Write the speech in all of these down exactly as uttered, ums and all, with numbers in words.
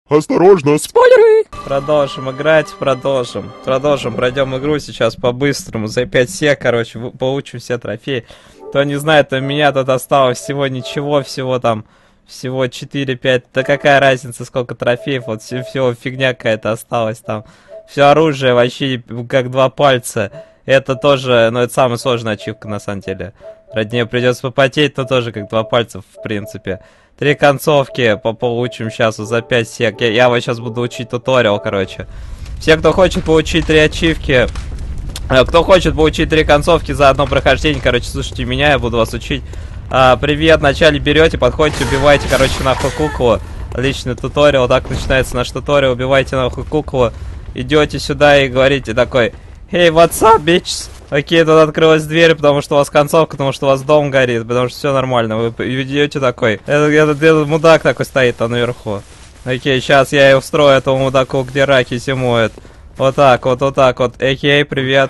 Осторожно, спойлеры! Продолжим играть, продолжим. Продолжим, пройдем игру сейчас по-быстрому. За пять сек, короче, получим все трофеи. Кто не знает, у меня тут осталось всего ничего, всего там, всего четыре-пять. Да какая разница, сколько трофеев, вот все, всего фигня какая-то осталась там. Все оружие вообще как два пальца. Это тоже, ну это самая сложная ачивка на самом деле. Ради нее придется попотеть, но тоже как два пальца в принципе. Три концовки по получим сейчас за пять сек. Я, я вот сейчас буду учить туториал, короче. Все, кто хочет получить три ачивки, э, кто хочет получить три концовки за одно прохождение, короче, слушайте меня, я буду вас учить. А, привет, вначале берете, подходите, убивайте, короче, нахуй куклу. Личный туториал, так начинается наш туториал. Убивайте нахуй куклу. Идете сюда и говорите такой: «Hey, what's up, bitches?» Окей, тут открылась дверь, потому что у вас концовка, потому что у вас дом горит, потому что все нормально. Вы идете такой. Этот, этот, этот мудак такой стоит там наверху. Окей, сейчас я и устрою этому мудаку, где раки зимуют. Вот так вот, вот так вот. Окей, привет.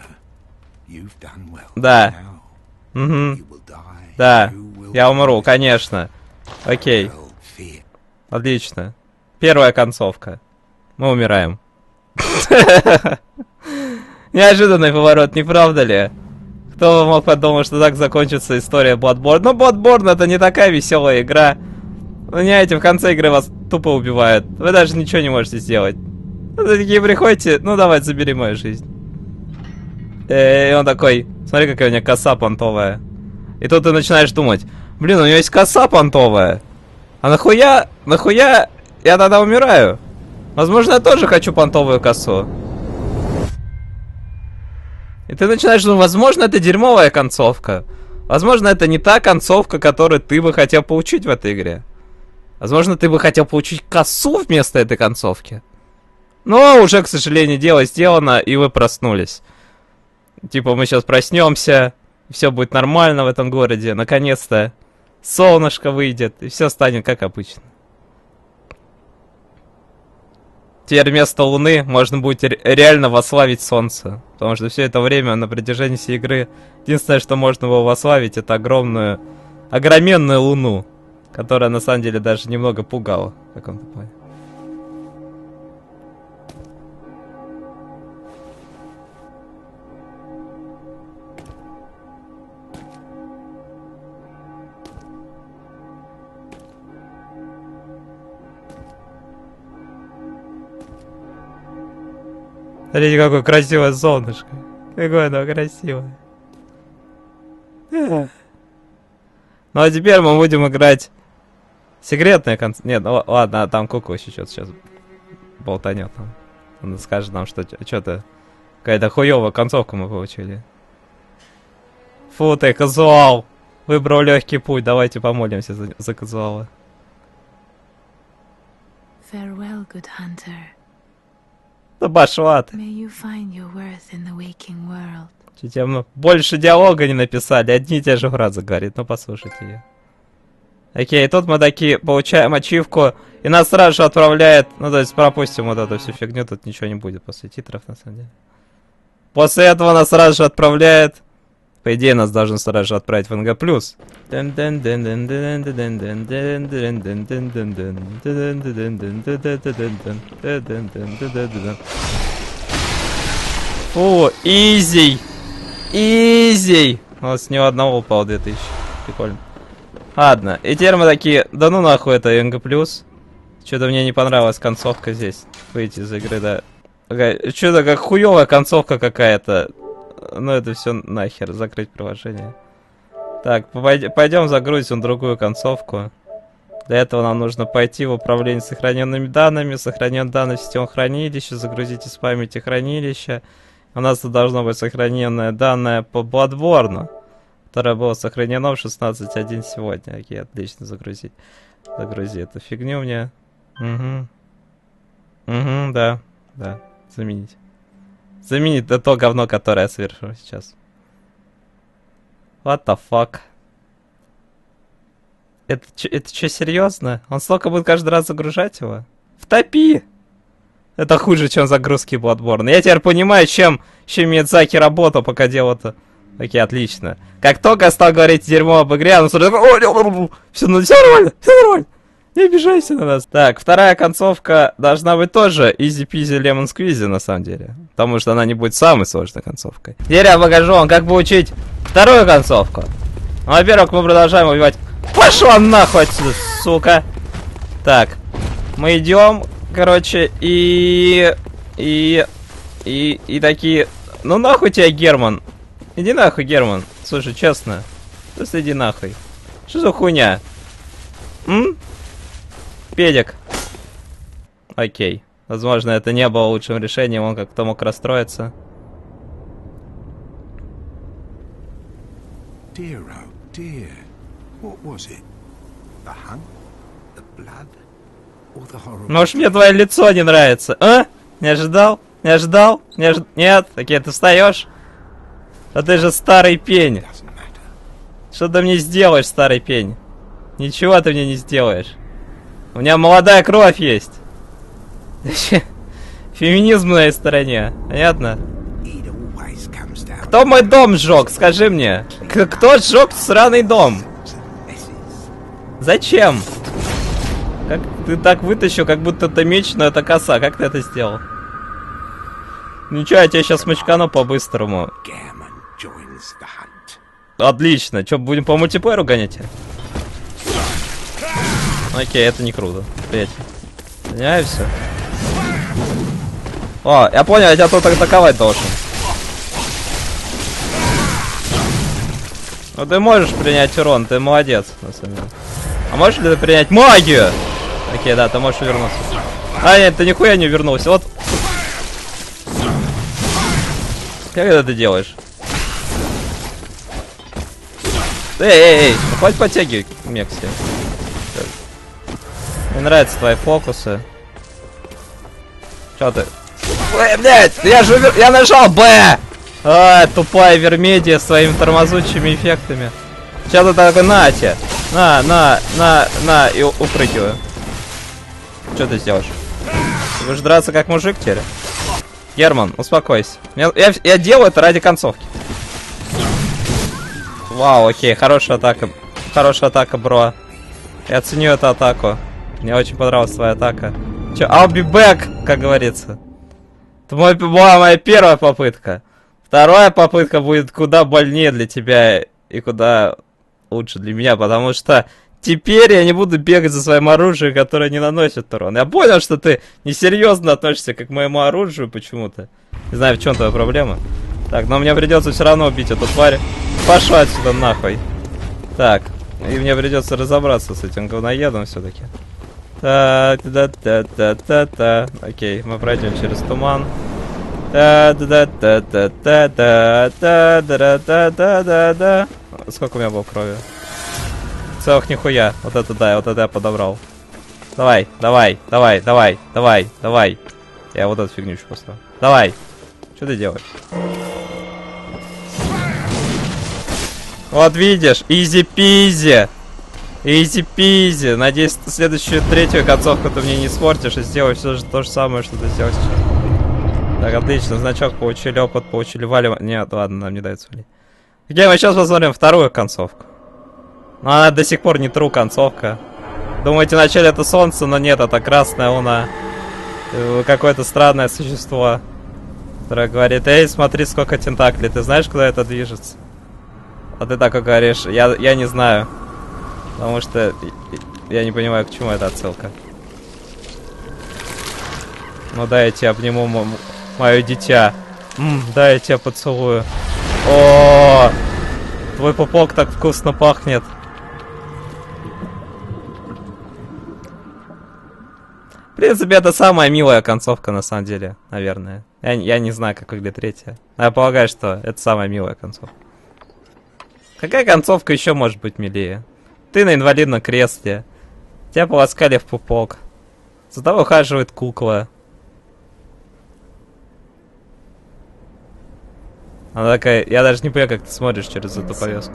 Да. Угу. Да. Я умру, конечно. Окей. Отлично. Первая концовка. Мы умираем. Неожиданный поворот, не правда ли? Кто бы мог подумать, что так закончится история Bloodborne? Но Bloodborne это не такая веселая игра. Понимаете, в конце игры вас тупо убивают. Вы даже ничего не можете сделать. Вы такие приходите, ну давай, забери мою жизнь. И он такой: смотри, какая у меня коса понтовая. И тут ты начинаешь думать: блин, у него есть коса понтовая. А нахуя, нахуя я тогда умираю? Возможно, я тоже хочу понтовую косу. И ты начинаешь думать, возможно, это дерьмовая концовка. Возможно, это не та концовка, которую ты бы хотел получить в этой игре. Возможно, ты бы хотел получить косу вместо этой концовки. Но уже, к сожалению, дело сделано, и вы проснулись. Типа, мы сейчас проснемся, и все будет нормально в этом городе. Наконец-то солнышко выйдет, и все станет как обычно. Теперь вместо Луны можно будет реально восславить Солнце. Потому что все это время на протяжении всей игры единственное, что можно было восславить, это огромную, огроменную Луну. Которая на самом деле даже немного пугала в каком-то плане. Смотрите, какое красивое солнышко. Какое оно красивое. Ну а теперь мы будем играть секретная концовка. Нет, ну ладно, там кукла еще что-то сейчас болтанет. Он скажет нам, что что-то какая-то хуёвая концовка мы получили. Фу ты, казуал. Выбрал легкий путь. Давайте помолимся за, за казуала. Farewell, good hunter. Да пошла ты. Темно. Больше диалога не написали, одни и те же фразы говорит. Ну послушайте ее. Окей, тут мы такие получаем ачивку, и нас сразу же отправляет. Ну то есть пропустим вот эту всю фигню, тут ничего не будет после титров на самом деле. После этого нас сразу же отправляет. По идее, нас должен сразу же отправить в эн гэ плюс. Фу, изи! Изи! У нас с него одного упало две тысячи. Прикольно. Ладно, и теперь мы такие: да ну нахуй это эн гэ плюс. Что-то мне не понравилась концовка здесь. Выйти из игры, да. Что-то как хуёвая концовка какая-то. Ну это все нахер, закрыть приложение. Так, пойдем загрузим другую концовку. Для этого нам нужно пойти в управление сохраненными данными, сохранен данные в систему хранилища, загрузить из памяти хранилища. У нас тут должно быть сохраненное данное по Bloodborne, которое было сохранено в шестнадцать точка один сегодня. Окей, отлично, загрузить. Загрузи эту фигню мне. Угу. Угу, да, да, заменить. Заменить это то говно, которое я совершил сейчас. What the fuck? Это, это что, серьезно? Он столько будет каждый раз загружать его? Втопи! Это хуже, чем загрузки Bloodborne. Я теперь понимаю, чем, чем Миядзаки работал, пока делал это. Окей, отлично. Как только я стал говорить дерьмо об игре, он сразу такой: все, ну, все нормально, все нормально. Не обижайся на нас. Так, вторая концовка должна быть тоже easy-peasy lemon squeezy, на самом деле. Потому что она не будет самой сложной концовкой. Теперь я покажу вам, как получить вторую концовку. Ну, во-первых, мы продолжаем убивать. Пошла нахуй отсюда, сука. Так, мы идем, короче, и... И... И... И такие... Ну нахуй тебя, Герман. Иди нахуй, Герман. Слушай, честно. Просто иди нахуй. Что за хуйня? М? Педик. Окей. Возможно, это не было лучшим решением, он как-то мог расстроиться. Dear, oh dear. What was it? The hunt? The blood? Or the horror? Может, мне твое лицо не нравится, а? Не ожидал? Не ожидал? Не ожид... Нет? Такие, ты встаешь? А ты же старый пень. Doesn't matter. Что ты мне сделаешь, старый пень? Ничего ты мне не сделаешь. У меня молодая кровь есть. Феминизм на моей стороне. Понятно? It always comes down Кто мой дом сжег? Скажи мне. К кто сжег сраный дом? to messes. Зачем? Как ты так вытащил, как будто это меч, но это коса. Как ты это сделал? Ничего, я тебя сейчас мочкану по-быстрому. Gammon joins the hunt. Отлично. Че, будем по мультиплееру гонять? Окей, это не круто. Приятель. Понимаю все. О, я понял, я тебя тут атаковать должен. Ну ты можешь принять урон, ты молодец, на самом деле. А можешь ли ты принять магию? Окей, да, ты можешь вернуться. А, нет, ты нихуя не вернулся. Вот. Как это ты делаешь? Эй, эй, эй, ну хоть подтягивай, Мекси. Мне нравятся твои фокусы. Чё ты? Ой, блядь, я же увер... я нажал Б! А, тупая Вермедия с своими тормозучими эффектами. Сейчас ты такой, на тебе. На, на, на, на, и упрыгиваю. Что ты сделаешь? Ты будешь драться как мужик теперь? Герман, успокойся. Я, я, я делаю это ради концовки. Вау, окей, хорошая атака. Хорошая атака, бро. Я ценю эту атаку. Мне очень понравилась твоя атака. Чё, I'll be back, как говорится. Это мой, была моя первая попытка. Вторая попытка будет куда больнее для тебя и куда лучше для меня, потому что теперь я не буду бегать за своим оружием, которое не наносит урон. Я понял, что ты несерьезно относишься к моему оружию почему-то. Не знаю, в чем твоя проблема. Так, но мне придется все равно убить эту тварь. Пошла отсюда нахуй. Так, и мне придется разобраться с этим говноедом все-таки. Та-та-та-та-та-та. Окей, мы пройдем через туман. Та-та-та-та-та-та-та-та-та-та-та. Сколько у меня было крови? Целых нихуя. Вот это да, вот это я подобрал. Давай, давай, давай, давай, давай, давай. Я вот эту фигню еще поставил. Давай. Что ты делаешь? Вот видишь, изи-пизи. Изи-пизи. Надеюсь, следующую, третью концовку ты мне не испортишь и сделаешь все же то же самое, что ты сделал сейчас. Так, отлично. Значок получили, опыт получили, валим. Нет, ладно, нам не дается валить. Окей, мы сейчас посмотрим вторую концовку. Но она до сих пор не true концовка. Думаете, вначале это солнце, но нет, это красная луна. Какое-то странное существо, которое говорит: эй, смотри, сколько тентаклей. Ты знаешь, куда это движется? А ты так и говоришь: я, я не знаю. Потому что я не понимаю, к чему эта отсылка. Ну да, я тебя обниму, мое дитя. М, да, я тебя поцелую. О, твой пупок так вкусно пахнет. В принципе, это самая милая концовка, на самом деле, наверное. Я, я не знаю, как выглядит третья. Но я полагаю, что это самая милая концовка. Какая концовка еще может быть милее? Ты на инвалидном кресле. Тебя полоскали в пупок. За тобой ухаживает кукла. Она такая, я даже не понимаю, как ты смотришь через эту повязку.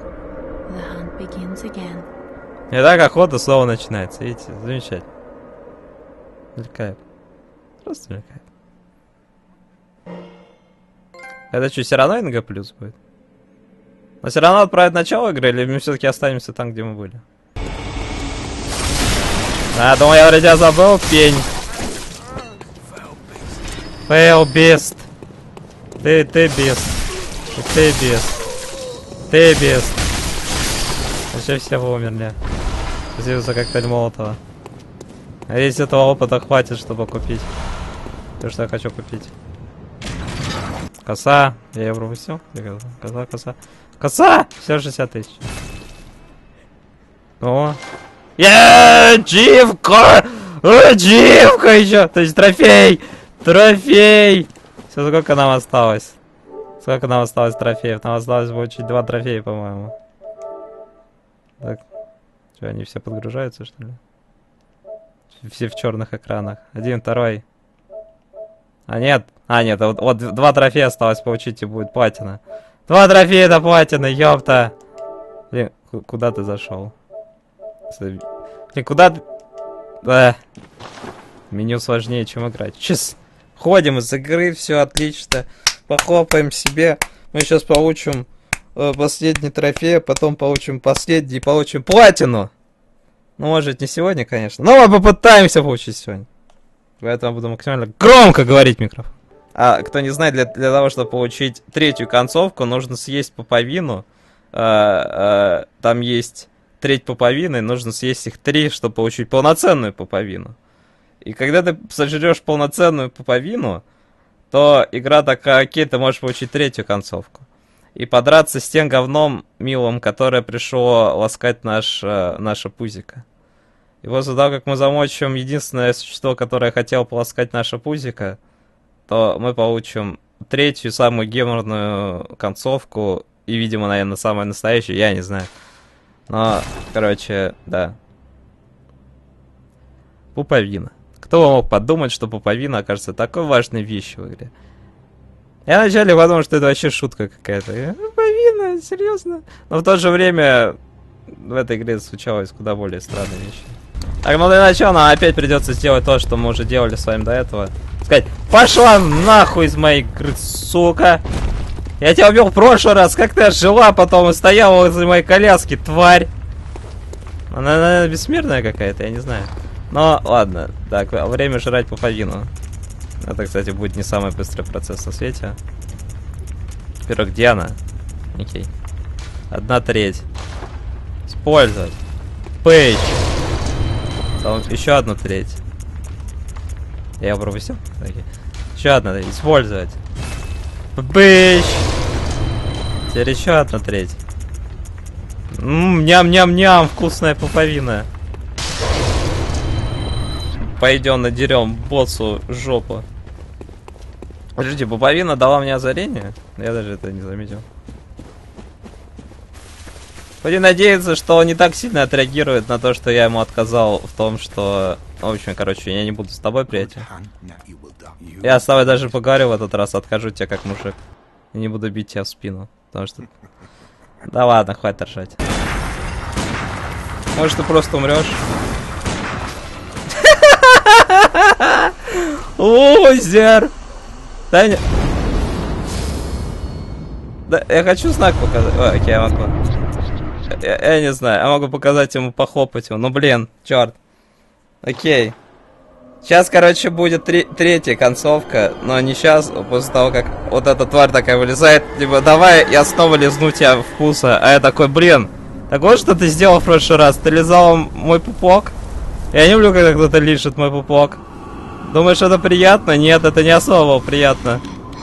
И так охота снова начинается. Видите, замечательно. Мелькает. Просто мелькает. Это что, все равно эн гэ плюс будет? Но все равно отправить начало игры, или мы все-таки останемся там, где мы были? А, думаю, я вроде тебя забыл, пень. Fail beast. Ты, ты beast. Ты beast. Ты beast. Вообще все вы умерли. Спасибо за коктейль Молотова. А если этого опыта хватит, чтобы купить то, что я хочу купить. Коса. Я ее пропустил? Коса, коса. Коса! Все шестьдесят тысяч. О. Еее, дживка! О, дживка еще! То есть трофей! Трофей! Все, сколько нам осталось? Сколько нам осталось трофеев? Нам осталось получить два трофея, по-моему. Так. Что, они все подгружаются, что ли? Все в черных экранах. Один, второй. А нет. А, нет, вот, вот два трофея осталось получить, и будет платина. Два трофея до платины, ёпта! Блин, куда ты зашел? Блин, куда ты... Да. Меню сложнее, чем играть. Сейчас ходим из игры, все отлично. Похлопаем себе. Мы сейчас получим э, последний трофей, потом получим последний, получим платину. Ну, может, не сегодня, конечно. Но мы попытаемся получить сегодня. Поэтому буду максимально громко говорить в микрофон. А кто не знает, для, для того, чтобы получить третью концовку, нужно съесть пуповину. А, а, там есть треть пуповины, нужно съесть их три, чтобы получить полноценную пуповину. И когда ты сожрешь полноценную пуповину, то игра такая: окей, ты можешь получить третью концовку. И подраться с тем говном милым, которое пришло ласкать наш, наше пузико. И после того, как мы замочим единственное существо, которое хотело полоскать наше пузико, то мы получим третью, самую геморную концовку. И, видимо, наверное, самую настоящую, я не знаю. Но, короче, да. Пуповина. Кто мог подумать, что пуповина окажется такой важной вещью в игре? Я вначале подумал, что это вообще шутка какая-то. Пуповина, серьезно? Но в то же время в этой игре случалось куда более странные вещи. Так, ну для начала нам опять придется сделать то, что мы уже делали с вами до этого. Сказать: пошла нахуй из моей игры, сука! Я тебя убил в прошлый раз, как ты жила потом и стояла возле моей коляски, тварь! Она, наверное, бессмертная какая-то, я не знаю. Но ладно, так, время жрать пуповину. Это, кстати, будет не самый быстрый процесс на свете. Во-первых, где она? Окей. Одна треть. Использовать. Пейдж. Там еще одну треть. Я его пропустил? Окей. Еще одна треть. Использовать. Пейдж. Теперь еще одна треть. Ммм, ням-ням-ням, вкусная пуповина. Пойдем надерем боссу жопу. Подожди, пуповина дала мне озарение? Я даже это не заметил. Будем надеяться, что он не так сильно отреагирует на то, что я ему отказал в том, что... В общем, короче, я не буду с тобой, приятель. Я с тобой даже поговорю в этот раз, откажу тебя как мужик. И не буду бить тебя в спину, потому что... Да ладно, хватит ржать. Может, ты просто умрешь? Лузер! Да, не... Да, я хочу знак показать. О, окей, я могу. Я, я не знаю, я могу показать ему, похлопать его. Ну блин, черт. Окей. Сейчас, короче, будет три, третья концовка, но не сейчас, а после того, как вот эта тварь такая вылезает. Либо давай я снова лизну тебя в пузо. А я такой: блин, так вот что ты сделал в прошлый раз. Ты лизал мой пупок. Я не люблю, когда кто-то лижет мой пупок. Думаешь, это приятно? Нет, это не особо приятно.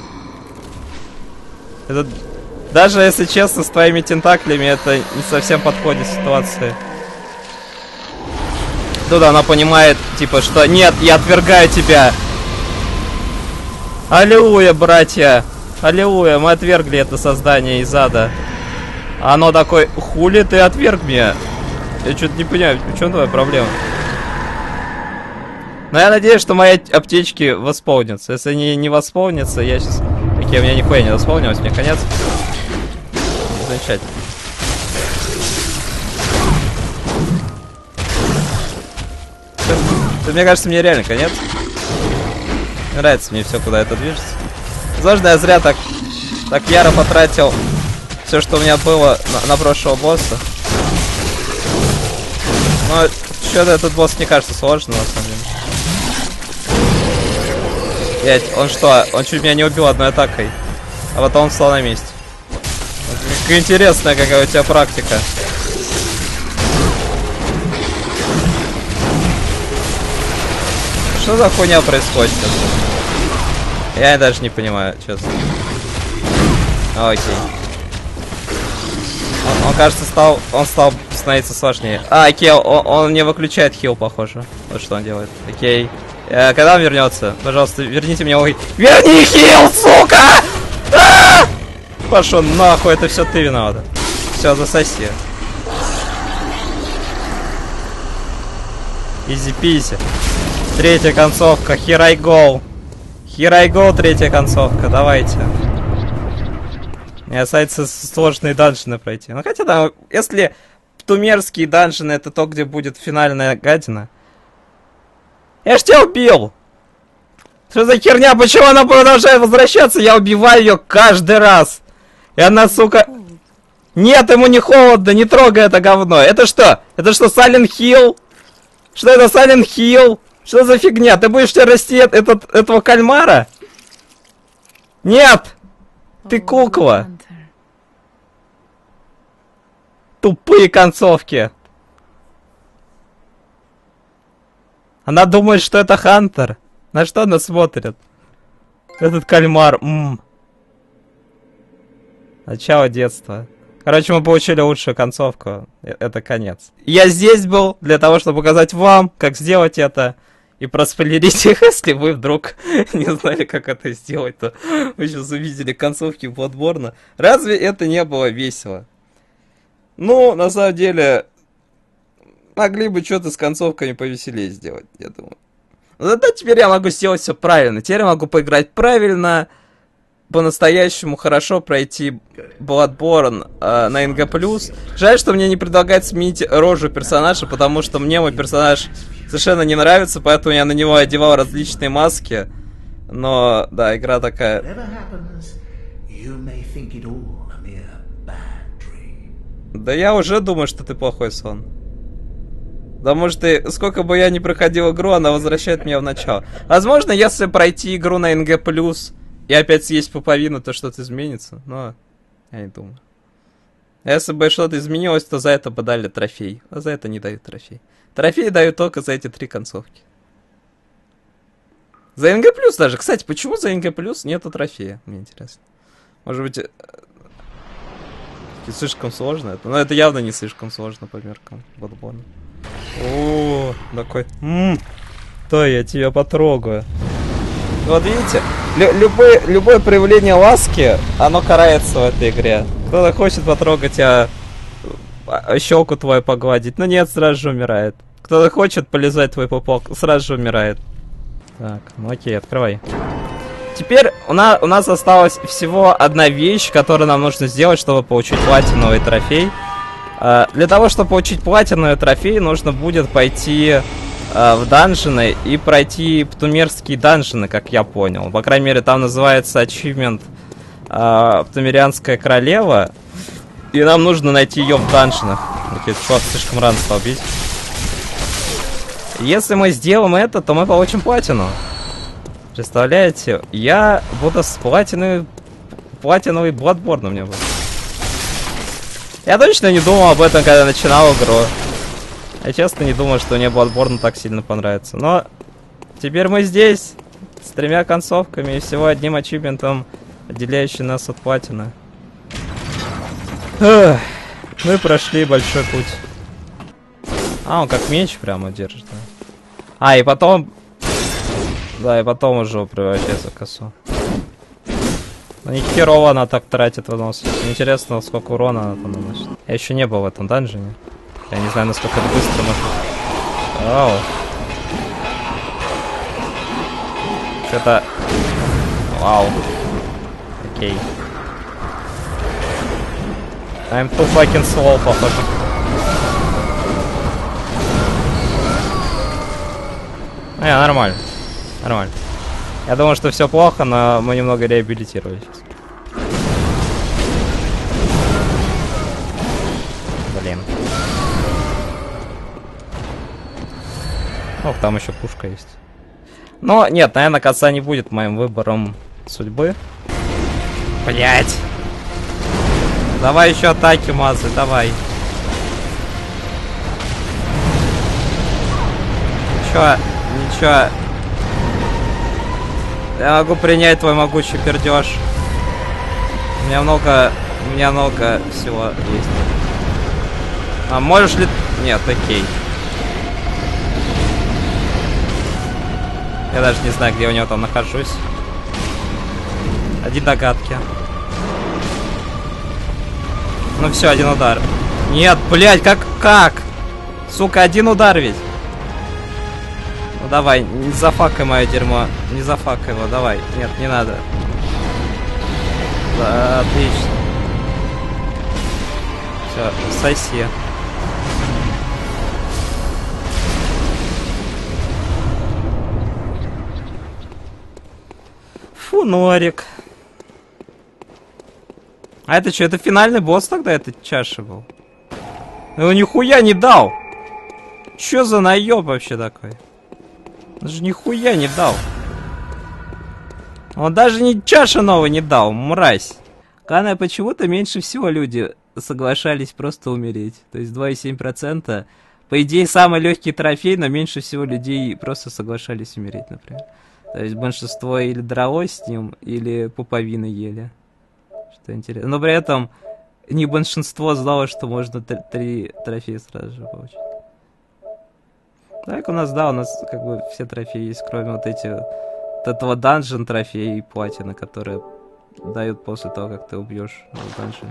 Это... Даже если честно, с твоими тентаклями это не совсем подходит ситуации. Тут она понимает, типа, что нет, я отвергаю тебя. Аллилуйя, братья. Аллилуйя, мы отвергли это создание из ада. А оно такой: хули ты отверг меня? Я что-то не понимаю, в чем твоя проблема? Но я надеюсь, что мои аптечки восполнятся. Если они не восполнятся, я сейчас... Окей, у меня нихуя не восполнилось, мне конец. Замечательно. Мне кажется, мне реально конец. Нравится мне все, куда это движется. Возможно, я зря так, так яро потратил все, что у меня было на, на прошлого босса. Но Что-то этот босс не кажется сложным, на самом деле. Блять, он что? Он чуть меня не убил одной атакой. А потом он встал на месте. Как интересная какая у тебя практика. Что за хуйня происходит сейчас? Я даже не понимаю, честно. Окей. Он, он кажется, стал. Он стал становиться сложнее. А, окей, он, он не выключает хил, похоже. Вот что он делает. Окей. Э, когда он вернется? Пожалуйста, верните мне ой. Верни хил, сука! А! Пошел нахуй, это все ты виновата. Все, засоси. Изи-пизи. Третья концовка. Here I go. Here I go, третья концовка. Давайте. Не остается сложные данжины пройти. Ну хотя да, если птумерские данжины это то, где будет финальная гадина. Я ж тебя убил! Что за херня? Почему она продолжает возвращаться? Я убиваю ее каждый раз. И она, сука... Нет, ему не холодно, не трогай это говно. Это что? Это что, Silent Hill? Что это, Silent Hill? Что за фигня? Ты будешь тебе расти этот, этого кальмара? Нет! Ты кукла. Тупые концовки. Она думает, что это Хантер. На что она смотрит? Этот кальмар. М-м. Начало детства. Короче, мы получили лучшую концовку. Это конец. Я здесь был для того, чтобы показать вам, как сделать это. И проспойлерить их, если вы вдруг не знали, как это сделать, то вы сейчас увидели концовки Bloodborne. Разве это не было весело? Ну, на самом деле, могли бы что-то с концовками повеселее сделать, я думаю. Но зато теперь я могу сделать все правильно. Теперь я могу поиграть правильно, по-настоящему хорошо пройти Bloodborne э, на эн джи плюс. Жаль, что мне не предлагают сменить рожу персонажа, потому что мне мой персонаж совершенно не нравится, поэтому я на него одевал различные маски. Но, да, игра такая. Да я уже думаю, что ты плохой сон. Да может и сколько бы я ни проходил игру, она возвращает меня в начало. Возможно, если пройти игру на эн джи плюс и опять съесть пуповину, то что-то изменится. Но я не думаю. Если бы что-то изменилось, то за это бы дали трофей. А за это не дают трофей. Трофей дают только за эти три концовки. За эн джи плюс даже. Кстати, почему за эн джи плюс нету трофея? Мне интересно. Может быть, слишком сложно это? Но это явно не слишком сложно по меркам Bloodborne. О, такой. Ммм, то я тебя потрогаю. Вот видите, лю любое, любое проявление ласки, оно карается в этой игре. Кто-то хочет потрогать тебя, щеку твою погладить, но нет, сразу же умирает. Кто-то хочет полизать твой пупок, сразу же умирает. Так, ну окей, открывай. Теперь у нас, у нас осталась всего одна вещь, которую нам нужно сделать, чтобы получить платиновый трофей. Uh, для того, чтобы получить платиновый трофей, нужно будет пойти uh, в данжены и пройти птумерские данжены, как я понял. По крайней мере, там называется achievement uh, Птумерианская королева. И нам нужно найти ее в данженах. Окей, чувак слишком рано стал бить. Если мы сделаем это, то мы получим платину. Представляете? Я буду с платиновый... Платиновый Bloodborne у меня будет. Я точно не думал об этом, когда начинал игру. Я честно не думал, что мне Bloodborne так сильно понравится. Но теперь мы здесь, с тремя концовками и всего одним ачивментом, отделяющим нас от платины. Эх, мы прошли большой путь. А, он как меч прямо держит, да? А, и потом... Да, и потом уже превращается в косу. Ну, не херово она так тратит вынос. Интересно, сколько урона она там наносит. Я еще не был в этом данжене. Я не знаю, насколько это быстро можно. Вау. Это... Вау. Окей. I'm too fucking slow, похоже. Не, нормально. Нормально. Я думаю, что все плохо, но мы немного реабилитировали сейчас. Блин. Ох, там еще пушка есть. Но нет, наверное, коса не будет моим выбором судьбы. Блять. Давай еще атаки, Мазы, давай. Ничего, ничего. Я могу принять твой могучий пердеж. У меня много, у меня много всего есть. А можешь ли... Нет, окей. Я даже не знаю, где у него там нахожусь. Один догадки. Ну все, один удар. Нет, блядь, как, как? Сука, один удар ведь. Ну давай, не зафакай мое дерьмо. Не зафакай его, давай. Нет, не надо. Да, отлично. Все, соси. Фу, Норик. А это что, это финальный босс тогда, это чаша был? Его нихуя не дал! Чё за наёб вообще такой? Он же нихуя не дал. Он даже ни чаши новой не дал, мразь. Главное, почему-то меньше всего люди соглашались просто умереть. То есть два и семь десятых процента. По идее, самый легкий трофей, но меньше всего людей просто соглашались умереть, например. То есть большинство или дралось с ним, или пуповины ели. Что интересно. Но при этом не большинство знало, что можно три трофея сразу же получить. Так у нас, да, у нас как бы все трофеи есть, кроме вот этих, вот этого данжен трофея и платины, которые дают после того, как ты убьешь в данжене.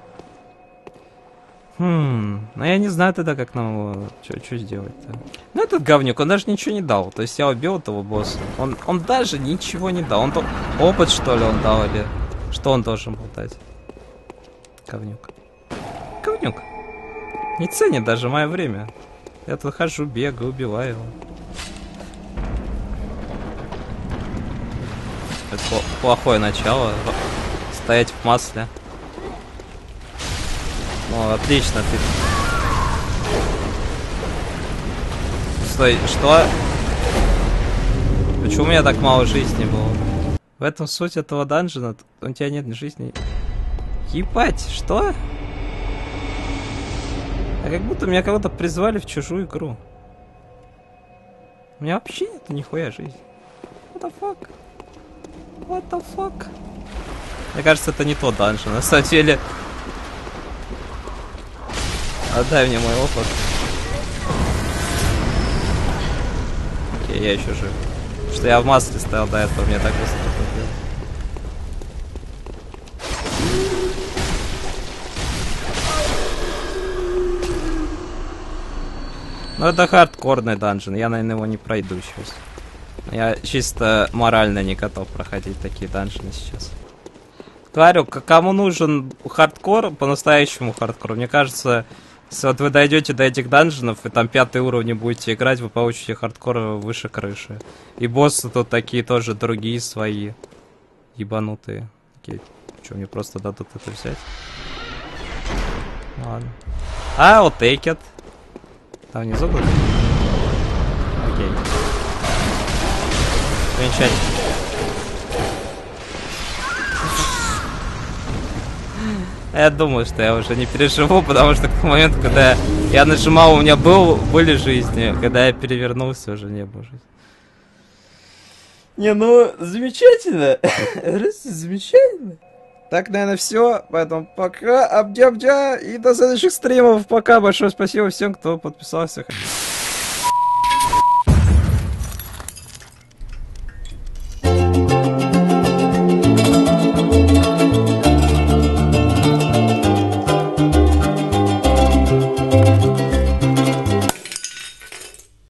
Хм, ну я не знаю тогда, как нам его, что сделать-то. Ну этот говнюк, он даже ничего не дал. То есть я убил этого босса. Он, он даже ничего не дал. Он то... Опыт, что ли, он дал, или... Что он должен был дать? Говнюк. Говнюк. Не ценит даже мое время. Я тут хожу, бегаю, убиваю его. Это плохое начало. Стоять в масле. Ну, отлично, ты... Стой, что? Почему у меня так мало жизни было? В этом суть этого данжена. У тебя нет жизни. Ебать, что? А как будто меня кого-то призвали в чужую игру. У меня вообще нет нихуя жизни. What the fuck? What the fuck? Мне кажется, это не тот данжен. На самом деле... Отдай мне мой опыт. Окей, я еще жив. Что я в масле стоял до этого, мне так быстро побил. Ну это хардкорный данжен, я, наверное, его не пройду сейчас. Я чисто морально не готов проходить такие данжены сейчас. Говорю, кому нужен хардкор, по-настоящему хардкор, мне кажется... Если вот вы дойдете до этих данженов и там пятый уровень будете играть, вы получите хардкор выше крыши. И боссы тут такие тоже другие свои. Ебанутые. Окей. Что, мне просто дадут это взять? Ладно. А, вот take it. Там внизу будет? Окей. Замечательно. Я думаю, что я уже не переживу, потому что к моменту, когда я нажимал, у меня был, были жизни. Когда я перевернулся, уже не было жизни. Не, ну, замечательно. Замечательно. Так, наверное, все. Поэтому пока. Абдя-абдя. И до следующих стримов. Пока. Большое спасибо всем, кто подписался.